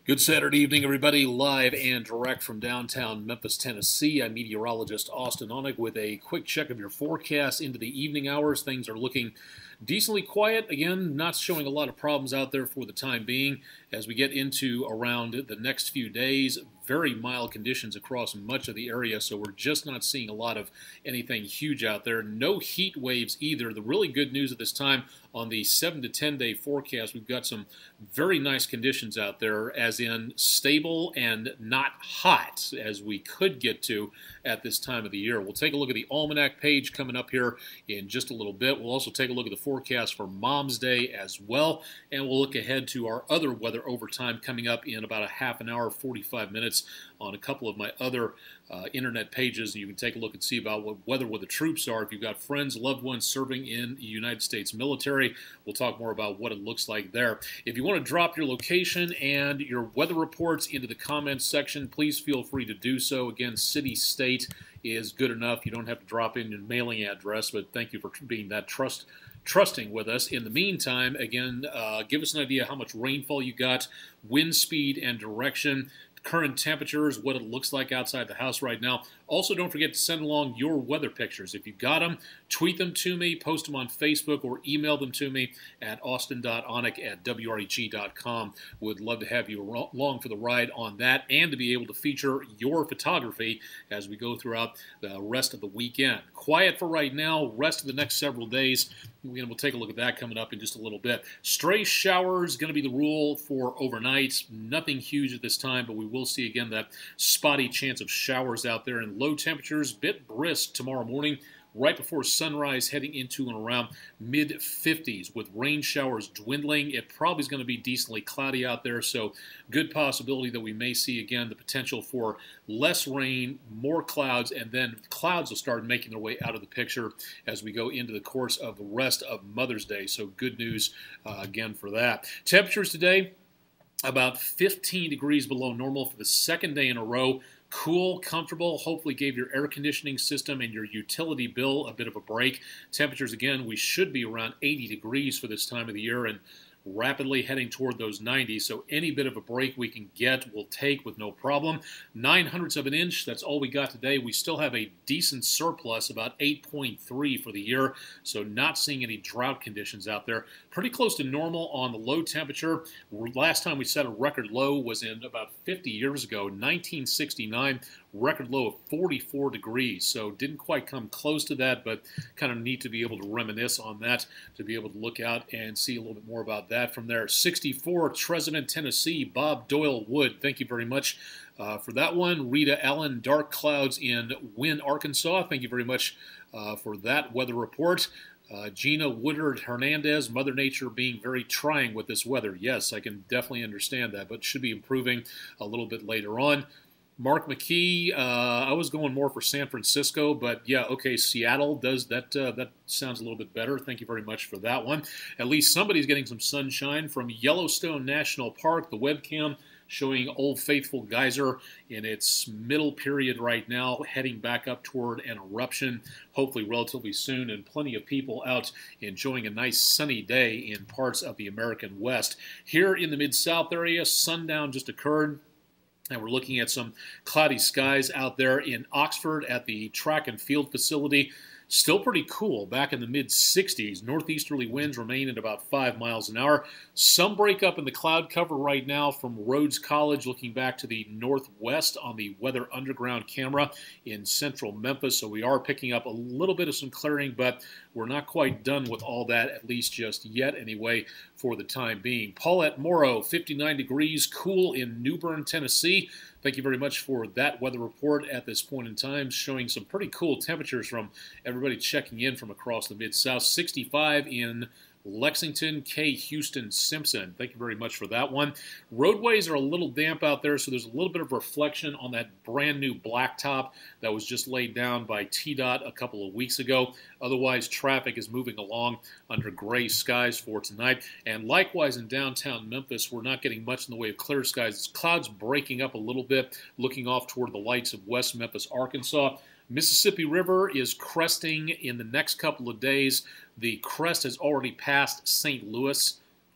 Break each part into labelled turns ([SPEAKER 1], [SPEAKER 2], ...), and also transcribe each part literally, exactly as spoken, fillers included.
[SPEAKER 1] Good Saturday evening, everybody. Live and direct from downtown Memphis, Tennessee. I'm meteorologist Austen Onek with a quick check of your forecast into the evening hours. Things are looking decently quiet. Again, not showing a lot of problems out there for the time being. As we get into around the next few days, very mild conditions across much of the area, so we're just not seeing a lot of anything huge out there. No heat waves either. The really good news at this time on the seven to ten day forecast, we've got some very nice conditions out there, as in stable and not hot, as we could get to at this time of the year. We'll take a look at the almanac page coming up here in just a little bit. We'll also take a look at the forecast for Mom's Day as well, and we'll look ahead to our other weather overtime coming up in about a half an hour, forty-five minutes on a couple of my other uh, internet pages. You can take a look and see about what weather where the troops are. If you've got friends, loved ones serving in the United States military, we'll talk more about what it looks like there. If you want to drop your location and your weather reports into the comments section, please feel free to do so. Again, city, state is good enough. You don't have to drop in your mailing address, but thank you for being that trust trusting with us. In the meantime, again, uh, give us an idea how much rainfall you got, wind speed and direction, current temperatures, what it looks like outside the house right now. Also, don't forget to send along your weather pictures. If you got them, tweet them to me, post them on Facebook, or email them to me at austin dot onek at W R E G dot com. Would love to have you along for the ride on that, and to be able to feature your photography as we go throughout the rest of the weekend. Quiet for right now, rest of the next several days. We'll take a look at that coming up in just a little bit. Stray showers going to be the rule for overnight. Nothing huge at this time, but we will see again that spotty chance of showers out there, and low temperatures, bit brisk tomorrow morning, right before sunrise, heading into and around mid fifties with rain showers dwindling. It probably is going to be decently cloudy out there, so good possibility that we may see again the potential for less rain, more clouds, and then clouds will start making their way out of the picture as we go into the course of the rest of Mother's Day. So good news uh, again for that. Temperatures today, about fifteen degrees below normal for the second day in a row. Cool, comfortable, hopefully gave your air conditioning system and your utility bill a bit of a break. Temperatures, again, we should be around eighty degrees for this time of the year, and rapidly heading toward those nineties, so any bit of a break we can get, we'll take with no problem. Nine hundredths of an inch, that's all we got today. We still have a decent surplus, about eight point three for the year, so not seeing any drought conditions out there. Pretty close to normal on the low temperature. Last time we set a record low was in about fifty years ago, nineteen sixty-nine, record low of forty-four degrees, so didn't quite come close to that, but kind of neat to be able to reminisce on that, to be able to look out and see a little bit more about that from there. sixty-four, Treasement, Tennessee, Bob Doyle Wood, thank you very much uh, for that one. Rita Allen, dark clouds in Wynne, Arkansas, thank you very much uh, for that weather report. Uh, Gina Woodard Hernandez, Mother Nature being very trying with this weather. Yes, I can definitely understand that, but should be improving a little bit later on. Mark McKee, uh, I was going more for San Francisco, but yeah, okay, Seattle does that. Uh, that sounds a little bit better. Thank you very much for that one. At least somebody's getting some sunshine from Yellowstone National Park. The webcam showing Old Faithful Geyser in its middle period right now, heading back up toward an eruption, hopefully relatively soon, and plenty of people out enjoying a nice sunny day in parts of the American West. Here in the Mid-South area, sundown just occurred, and we're looking at some cloudy skies out there in Oxford at the track and field facility. Still pretty cool, back in the mid sixties. Northeasterly winds remain at about five miles an hour. Some breakup in the cloud cover right now from Rhodes College, looking back to the northwest on the Weather Underground camera in central Memphis. So we are picking up a little bit of some clearing, but we're not quite done with all that, at least just yet anyway, for the time being. Paulette Morrow, fifty-nine degrees, cool in New Bern, Tennessee. Thank you very much for that weather report at this point in time, showing some pretty cool temperatures from everybody checking in from across the Mid-South. sixty-five in Lexington, K. Houston Simpson. Thank you very much for that one. Roadways are a little damp out there, so there's a little bit of reflection on that brand new blacktop that was just laid down by T DOT a couple of weeks ago. Otherwise, traffic is moving along under gray skies for tonight. And likewise in downtown Memphis, we're not getting much in the way of clear skies. It's clouds breaking up a little bit, looking off toward the lights of West Memphis, Arkansas. Mississippi River is cresting in the next couple of days. The crest has already passed Saint Louis.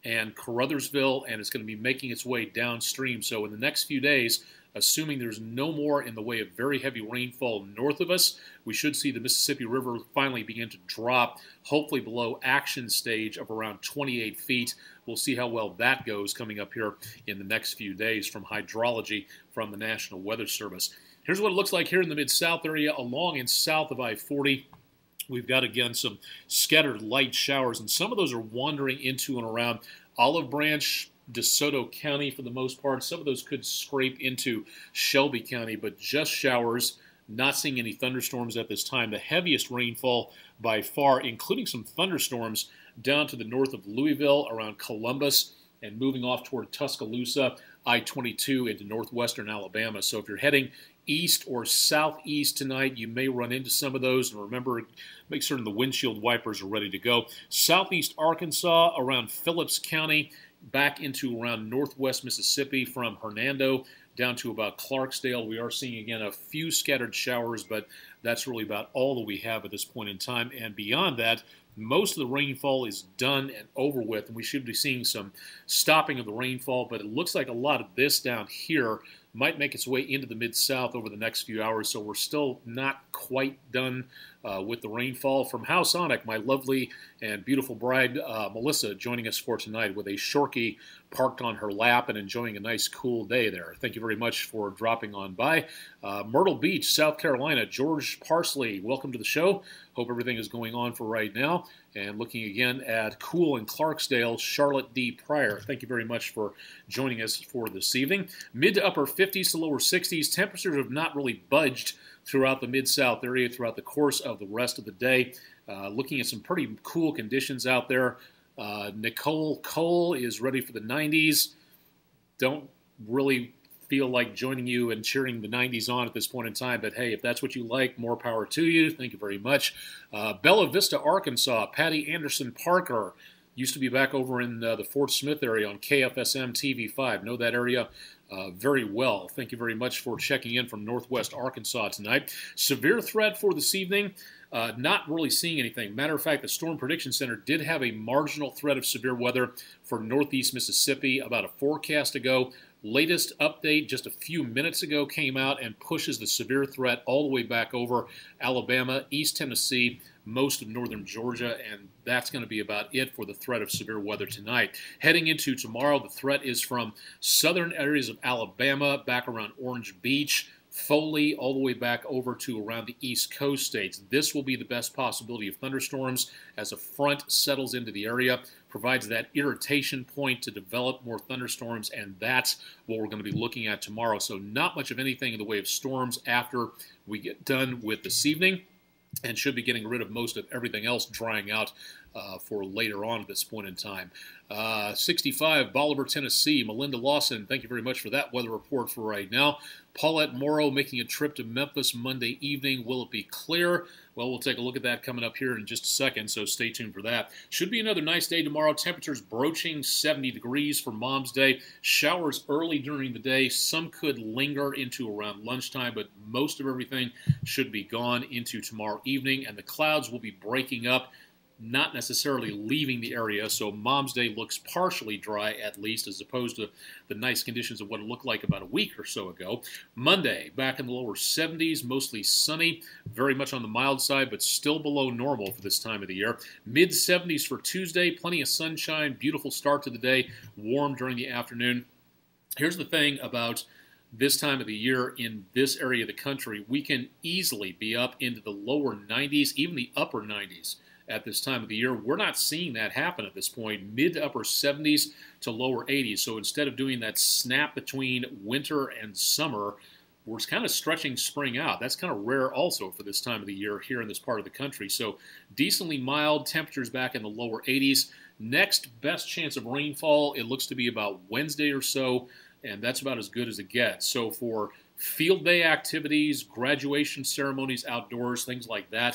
[SPEAKER 1] and Caruthersville, and it's going to be making its way downstream. So in the next few days, assuming there's no more in the way of very heavy rainfall north of us, we should see the Mississippi River finally begin to drop, hopefully below action stage of around twenty-eight feet. We'll see how well that goes coming up here in the next few days from hydrology from the National Weather Service. Here's what it looks like here in the Mid-South area along and south of I forty. We've got, again, some scattered light showers, and some of those are wandering into and around Olive Branch, DeSoto County for the most part. Some of those could scrape into Shelby County, but just showers, not seeing any thunderstorms at this time. The heaviest rainfall by far, including some thunderstorms down to the north of Louisville, around Columbus, and moving off toward Tuscaloosa, I twenty-two into northwestern Alabama. So if you're heading east or southeast tonight, you may run into some of those. And remember, make certain the windshield wipers are ready to go. Southeast Arkansas, around Phillips County, back into around northwest Mississippi from Hernando down to about Clarksdale. We are seeing, again, a few scattered showers, but that's really about all that we have at this point in time. And beyond that, most of the rainfall is done and over with, and we should be seeing some stopping of the rainfall, but it looks like a lot of this down here might make its way into the Mid-South over the next few hours, so we're still not quite done uh, with the rainfall. From Austen Onek, my lovely and beautiful bride, uh, Melissa, joining us for tonight with a Shorkie parked on her lap and enjoying a nice cool day there. Thank you very much for dropping on by. Uh, Myrtle Beach, South Carolina, George Parsley, welcome to the show. Hope everything is going on for right now. And looking again at cool in Clarksdale, Charlotte D. Pryor. Thank you very much for joining us for this evening. Mid to upper fifties to lower sixties. Temperatures have not really budged throughout the Mid-South area throughout the course of the rest of the day. Uh, looking at some pretty cool conditions out there. Uh, Nicole Cole is ready for the nineties. Don't really feel like joining you and cheering the nineties on at this point in time, but hey, if that's what you like, more power to you. Thank you very much. Uh, Bella Vista, Arkansas, Patty Anderson Parker used to be back over in uh, the Fort Smith area on K F S M T V five. Know that area uh, very well. Thank you very much for checking in from Northwest Arkansas tonight. Severe threat for this evening. Uh, not really seeing anything. Matter of fact, the Storm Prediction Center did have a marginal threat of severe weather for northeast Mississippi about a forecast ago. Latest update just a few minutes ago came out and pushes the severe threat all the way back over Alabama, East Tennessee, most of northern Georgia, and that's going to be about it for the threat of severe weather tonight. Heading into tomorrow, the threat is from southern areas of Alabama, back around Orange Beach, Foley, all the way back over to around the East Coast states. This will be the best possibility of thunderstorms as a front settles into the area, provides that irritation point to develop more thunderstorms, and that's what we're going to be looking at tomorrow. So not much of anything in the way of storms after we get done with this evening, and should be getting rid of most of everything else drying out uh, for later on at this point in time. Uh, sixty-five, Bolivar, Tennessee. Melinda Lawson, thank you very much for that weather report for right now. Paulette Morrow making a trip to Memphis Monday evening. Will it be clear? Well, we'll take a look at that coming up here in just a second, so stay tuned for that. Should be another nice day tomorrow. Temperatures broaching seventy degrees for Mom's Day. Showers early during the day. Some could linger into around lunchtime, but most of everything should be gone into tomorrow evening, and the clouds will be breaking up, not necessarily leaving the area, so Mom's Day looks partially dry at least, as opposed to the nice conditions of what it looked like about a week or so ago. Monday, back in the lower seventies, mostly sunny, very much on the mild side, but still below normal for this time of the year. mid seventies for Tuesday, plenty of sunshine, beautiful start to the day, warm during the afternoon. Here's the thing about this time of the year in this area of the country. We can easily be up into the lower nineties, even the upper nineties. At this time of the year. We're not seeing that happen at this point. Mid to upper seventies to lower eighties. So instead of doing that snap between winter and summer, we're kind of stretching spring out. That's kind of rare also for this time of the year here in this part of the country. So decently mild, temperatures back in the lower eighties. Next best chance of rainfall, it looks to be about Wednesday or so, and that's about as good as it gets. So for field day activities, graduation ceremonies outdoors, things like that,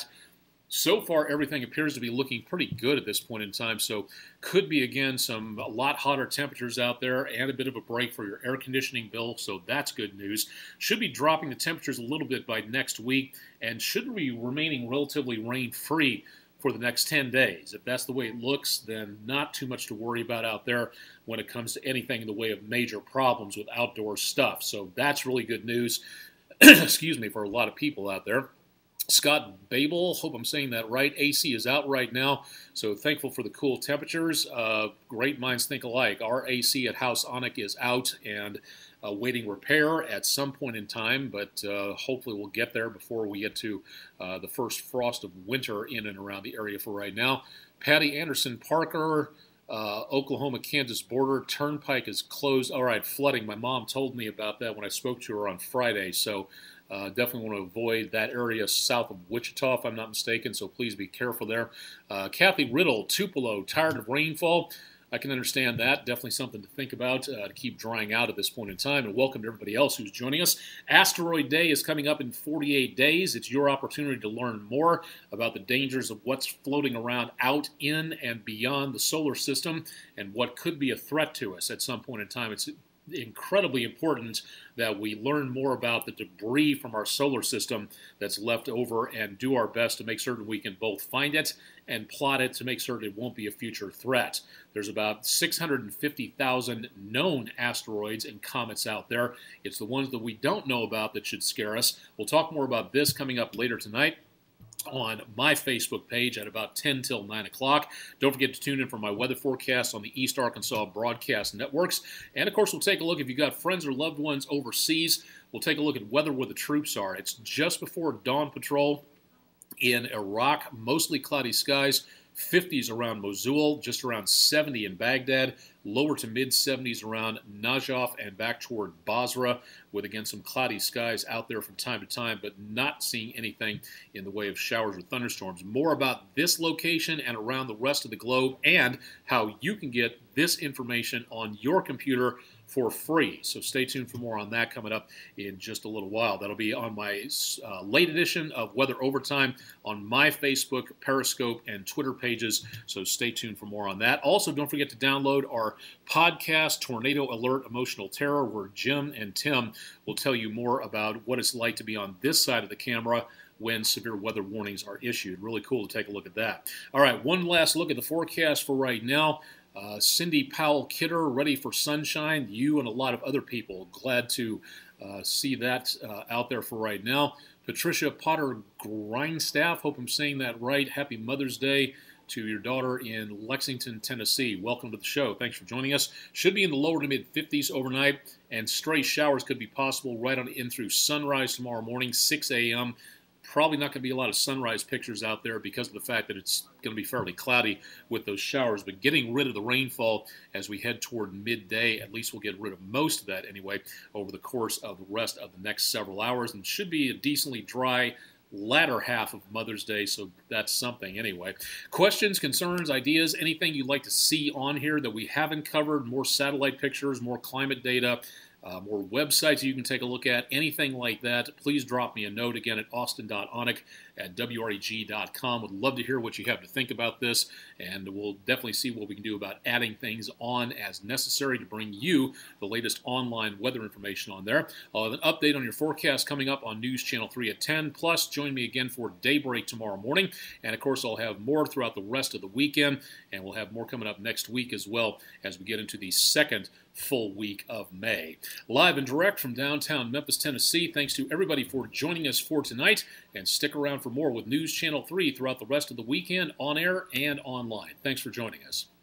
[SPEAKER 1] so far, everything appears to be looking pretty good at this point in time, so could be, again, some a lot hotter temperatures out there and a bit of a break for your air conditioning bill, so that's good news. Should be dropping the temperatures a little bit by next week, and should be remaining relatively rain-free for the next ten days. If that's the way it looks, then not too much to worry about out there when it comes to anything in the way of major problems with outdoor stuff. So that's really good news, excuse me, for a lot of people out there. Scott Babel, hope I'm saying that right. A C is out right now, so thankful for the cool temperatures. Uh, great minds think alike. Our A C at House Onek is out and awaiting repair at some point in time, but uh, hopefully we'll get there before we get to uh, the first frost of winter in and around the area for right now. Patty Anderson Parker, uh, Oklahoma-Kansas border, Turnpike is closed. All right, flooding. My mom told me about that when I spoke to her on Friday, so Uh, definitely want to avoid that area south of Wichita, if I'm not mistaken, so please be careful there. Uh, Kathy Riddle, Tupelo, tired of rainfall. I can understand that. Definitely something to think about uh, to keep drying out at this point in time. And welcome to everybody else who's joining us. Asteroid Day is coming up in forty-eight days. It's your opportunity to learn more about the dangers of what's floating around out in and beyond the solar system and what could be a threat to us at some point in time. It's incredibly important that we learn more about the debris from our solar system that's left over and do our best to make certain we can both find it and plot it to make certain it won't be a future threat. There's about six hundred fifty thousand known asteroids and comets out there. It's the ones that we don't know about that should scare us. We'll talk more about this coming up later tonight on my Facebook page at about ten till nine o'clock. Don't forget to tune in for my weather forecast on the East Arkansas Broadcast Networks. And, of course, we'll take a look if you've got friends or loved ones overseas. We'll take a look at weather where the troops are. It's just before dawn patrol in Iraq, mostly cloudy skies. fifties around Mosul, just around seventy in Baghdad, lower to mid seventies around Najaf and back toward Basra, with again some cloudy skies out there from time to time, but not seeing anything in the way of showers or thunderstorms. More about this location and around the rest of the globe and how you can get this information on your computer for free. So stay tuned for more on that coming up in just a little while. That'll be on my uh, late edition of Weather Overtime on my Facebook, Periscope, and Twitter pages. So stay tuned for more on that. Also, don't forget to download our podcast, Tornado Alert Emotional Terror, where Jim and Tim will tell you more about what it's like to be on this side of the camera when severe weather warnings are issued. Really cool to take a look at that. All right, one last look at the forecast for right now. Uh, Cindy Powell-Kidder, ready for sunshine. You and a lot of other people glad to uh, see that uh, out there for right now. Patricia Potter-Grindstaff, hope I'm saying that right. Happy Mother's Day to your daughter in Lexington, Tennessee. Welcome to the show. Thanks for joining us. Should be in the lower to mid fifties overnight, and stray showers could be possible right on in through sunrise tomorrow morning, six a m Probably not going to be a lot of sunrise pictures out there because of the fact that it's going to be fairly cloudy with those showers. But getting rid of the rainfall as we head toward midday, at least we'll get rid of most of that anyway over the course of the rest of the next several hours. And should be a decently dry latter half of Mother's Day, so that's something anyway. Questions, concerns, ideas, anything you'd like to see on here that we haven't covered, more satellite pictures, more climate data, Uh, more websites you can take a look at, anything like that, please drop me a note again at austin dot onek at W R E G dot com. Would love to hear what you have to think about this, and we'll definitely see what we can do about adding things on as necessary to bring you the latest online weather information on there. I'll have an update on your forecast coming up on News Channel three at ten, plus join me again for Daybreak tomorrow morning, and of course I'll have more throughout the rest of the weekend, and we'll have more coming up next week as well as we get into the second full week of May. Live and direct from downtown Memphis, Tennessee. Thanks to everybody for joining us for tonight, and stick around for more with News Channel three throughout the rest of the weekend, on air and online. Thanks for joining us.